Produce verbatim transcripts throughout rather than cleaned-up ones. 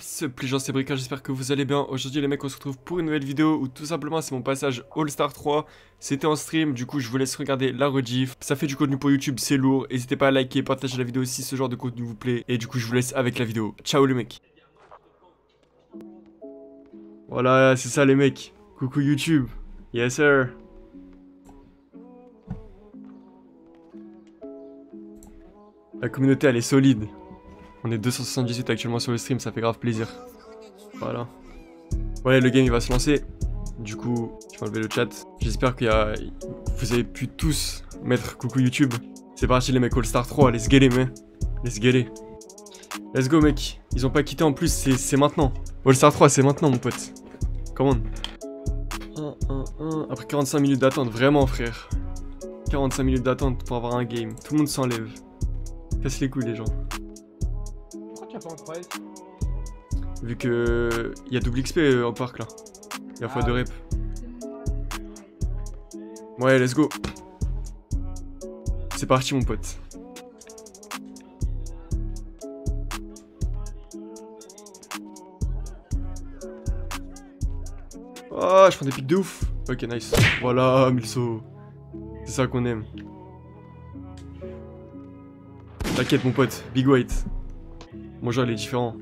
What's up les gens, c'est Brika, j'espère que vous allez bien. Aujourd'hui les mecs, on se retrouve pour une nouvelle vidéo où tout simplement c'est mon passage All-Star trois. C'était en stream, du coup je vous laisse regarder la rediff. Ça fait du contenu pour YouTube, c'est lourd. N'hésitez pas à liker, partager la vidéo si ce genre de contenu vous plaît. Et du coup je vous laisse avec la vidéo. Ciao les mecs. Voilà, c'est ça les mecs. Coucou YouTube. Yes sir. La communauté elle est solide. On est deux cent soixante-dix-huit actuellement sur le stream, ça fait grave plaisir. Voilà. Ouais, le game il va se lancer. Du coup, je vais enlever le chat. J'espère qu'il y a... vous avez pu tous mettre coucou YouTube. C'est parti les mecs, All-Star trois, let's get it, man. Let's get it. Let's go mec. Ils ont pas quitté en plus, c'est maintenant. All-Star trois, c'est maintenant mon pote. Come on. un, un, un. Après quarante-cinq minutes d'attente, vraiment frère. quarante-cinq minutes d'attente pour avoir un game. Tout le monde s'enlève. Casse les couilles les gens. Vu que il y a double X P euh, au parc là. Il y a fois de rep. Ouais, let's go. C'est parti mon pote. Ah, je prends des pics de ouf. Ok, nice. Voilà, Milso. C'est ça qu'on aime. T'inquiète mon pote, Big White. Mon jeu il est différent.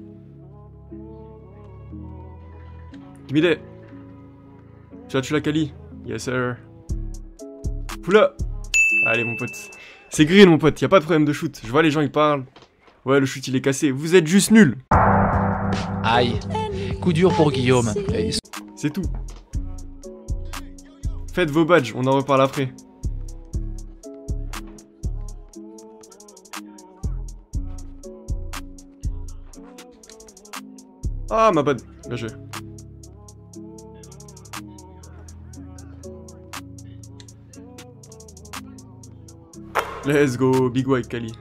Mide. Tu as tué la Kali? Yes sir. Poula. Allez mon pote. C'est green mon pote, y a pas de problème de shoot. Je vois les gens ils parlent. Ouais le shoot il est cassé. Vous êtes juste nuls. Aïe. Coup dur pour Guillaume. C'est tout. Faites vos badges, on en reparle après. Ah ma bad, bien joué. Let's go, Big White Kali.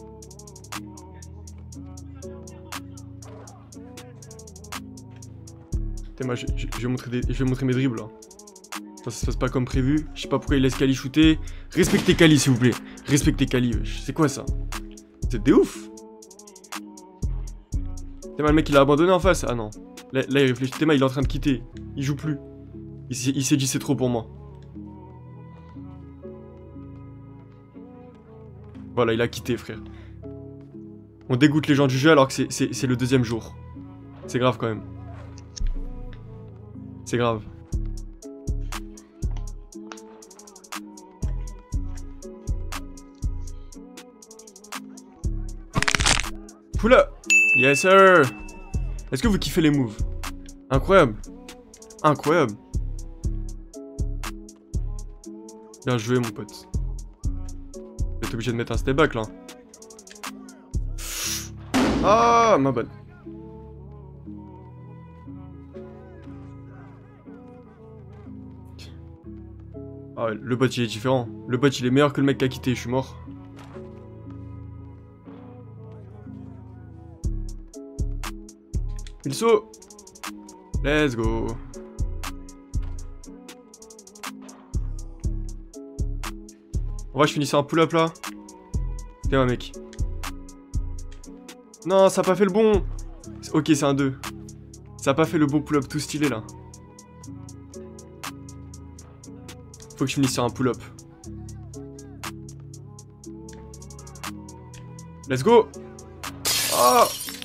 Putain, moi je, je, je, vais montrer des, je vais montrer mes dribbles là. Ça, ça se passe pas comme prévu. Je sais pas pourquoi il laisse Kali shooter. Respectez Kali s'il vous plaît. Respectez Kali, c'est quoi ça? C'est des ouf. Théma, le mec il a abandonné en face. Ah non. Là, là il réfléchit. Théma il est en train de quitter. Il joue plus. Il s'est dit c'est trop pour moi. Voilà, il a quitté frère. On dégoûte les gens du jeu alors que c'est le deuxième jour. C'est grave quand même. C'est grave. Poula. Yes sir. Est-ce que vous kiffez les moves? Incroyable. Incroyable. Bien joué mon pote. Vous êtes obligé de mettre un step back là. Ah ma bonne. Ah ouais, le bot il est différent. Le bot il est meilleur que le mec qui a quitté, je suis mort. Milso. Let's go. On va je finissais un pull-up là. Tiens mec. Non, ça a pas fait le bon. Ok, c'est un deux. Ça a pas fait le bon pull-up tout stylé là. Faut que je finisse sur un pull-up. Let's go. Oh.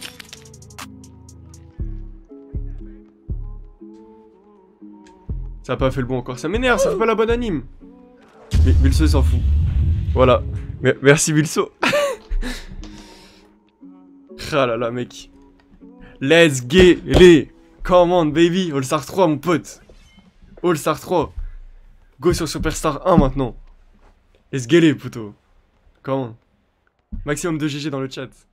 Ça a pas fait le bon encore. Ça m'énerve, ça fait pas la bonne anime. Mais Wilso s'en fout. Voilà. Merci Wilso. Ah là là mec. Let's get it. Come on baby. All-Star trois mon pote. All-Star trois. Go sur Superstar un maintenant. Let's get it puto. Come on. Maximum de G G dans le chat.